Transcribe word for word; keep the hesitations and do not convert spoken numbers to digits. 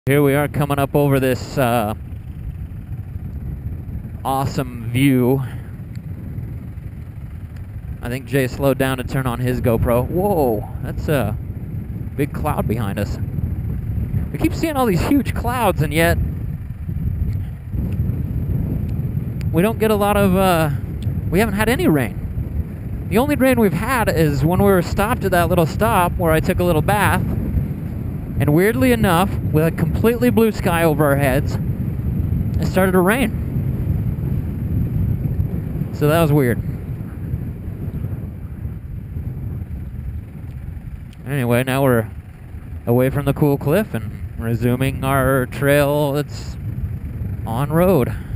Here we are coming up over this uh, awesome view. I think Jay slowed down to turn on his GoPro. Whoa, that's a big cloud behind us. We keep seeing all these huge clouds, and yet we don't get a lot of, uh, we haven't had any rain. The only rain we've had is when we were stopped at that little stop where I took a little bath. And weirdly enough, with a completely blue sky over our heads, it started to rain. So that was weird. Anyway, now we're away from the cool cliff and resuming our trail that's on road.